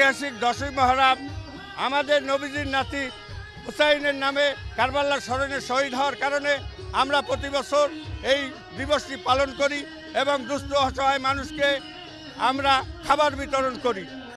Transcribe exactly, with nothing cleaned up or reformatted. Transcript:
ঐতিহাসিক দশই মহরম আমাদের নবীজির নাতি হুসাইনের নামে কারবালার স্মরণে শহীদ হওয়ার কারণে আমরা প্রতি বছর এই দিবসটি পালন করি এবং দুস্থ অসহায় মানুষকে আমরা খাবার বিতরণ করি।